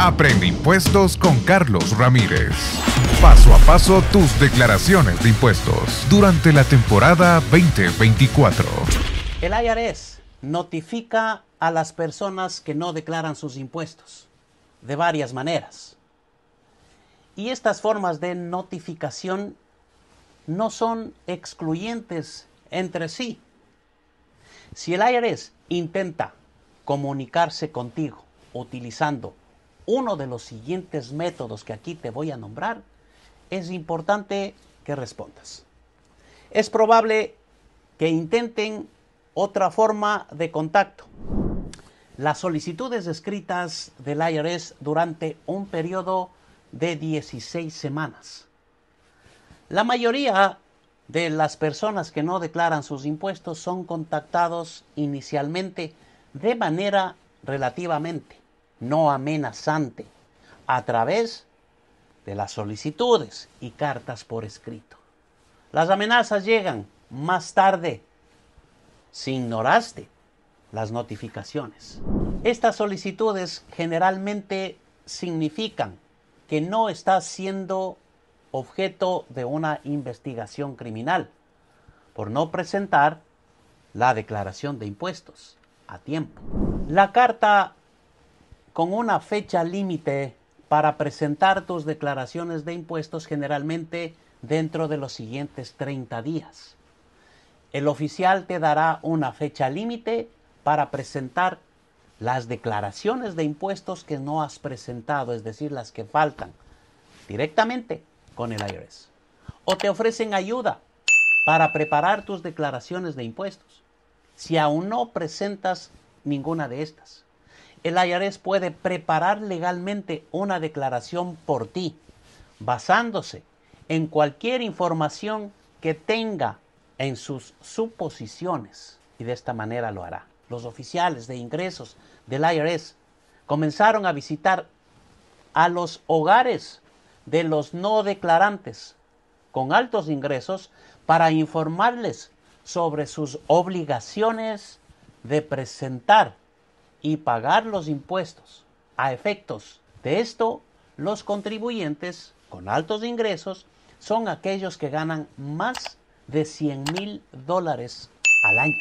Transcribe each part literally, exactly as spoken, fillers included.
Aprende impuestos con Carlos Ramírez. Paso a paso tus declaraciones de impuestos durante la temporada veinte veinticuatro. El I R S notifica a las personas que no declaran sus impuestos de varias maneras. Y estas formas de notificación no son excluyentes entre sí. Si el I R S intenta comunicarse contigo utilizando uno de los siguientes métodos que aquí te voy a nombrar, es importante que respondas. Es probable que intenten otra forma de contacto. Las solicitudes escritas del I R S durante un periodo de dieciséis semanas. La mayoría de las personas que no declaran sus impuestos son contactados inicialmente de manera relativamente no amenazante a través de las solicitudes y cartas por escrito. Las amenazas llegan más tarde si ignoraste las notificaciones. Estas solicitudes generalmente significan que no estás siendo objeto de una investigación criminal por no presentar la declaración de impuestos a tiempo. La carta con una fecha límite para presentar tus declaraciones de impuestos generalmente dentro de los siguientes treinta días. El oficial te dará una fecha límite para presentar las declaraciones de impuestos que no has presentado, es decir, las que faltan, directamente con el I R S. O te ofrecen ayuda para preparar tus declaraciones de impuestos. Si aún no presentas ninguna de estas, el I R S puede preparar legalmente una declaración por ti, basándose en cualquier información que tenga en sus suposiciones, y de esta manera lo hará. Los oficiales de ingresos del I R S comenzaron a visitar a los hogares de los no declarantes con altos ingresos para informarles sobre sus obligaciones de presentar y pagar los impuestos. A efectos de esto, los contribuyentes con altos ingresos son aquellos que ganan más de cien mil dólares al año.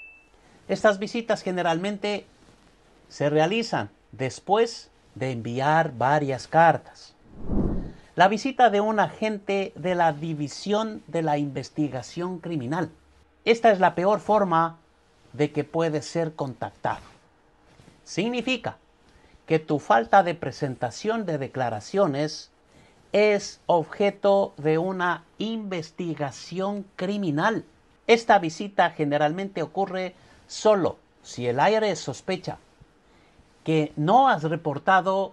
Estas visitas generalmente se realizan después de enviar varias cartas. La visita de un agente de la División de la Investigación Criminal. Esta es la peor forma de que puedes ser contactado. Significa que tu falta de presentación de declaraciones es objeto de una investigación criminal. Esta visita generalmente ocurre solo si el I R S sospecha que no has reportado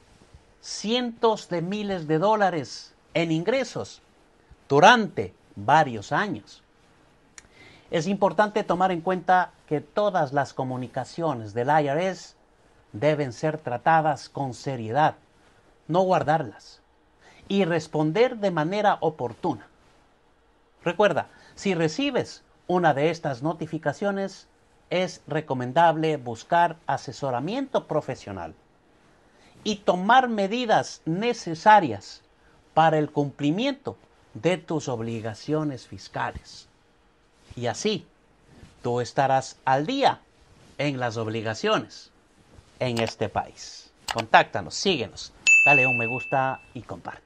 cientos de miles de dólares en ingresos durante varios años. Es importante tomar en cuenta que todas las comunicaciones del I R S deben ser tratadas con seriedad, no guardarlas, y responder de manera oportuna. Recuerda, si recibes una de estas notificaciones, es recomendable buscar asesoramiento profesional y tomar medidas necesarias para el cumplimiento de tus obligaciones fiscales. Y así, tú estarás al día en las obligaciones en este país. Contáctanos, síguenos, dale un me gusta y comparte.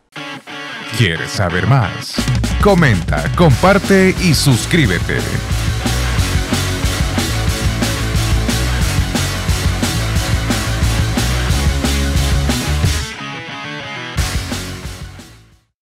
¿Quieres saber más? Comenta, comparte y suscríbete.